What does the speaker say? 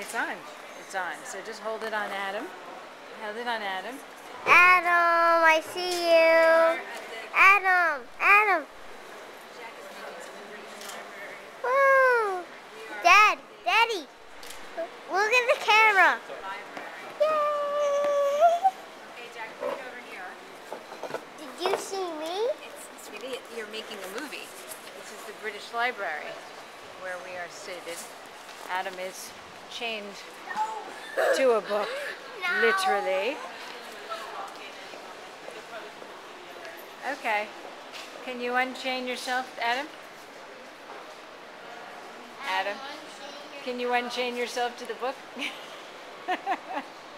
it's on. It's on. So just hold it on Adam. Hold it on Adam. Adam, I see you. Adam, Adam. Woo! Dad, Daddy, look at the camera. Yay! Okay, Jack, put it over here. Did you see me? Sweetie, you're making a movie. This is the British Library where we are seated. Adam is chained to a book, No. literally. Okay. Can you unchain yourself, Adam? Adam, can you unchain yourself to the book?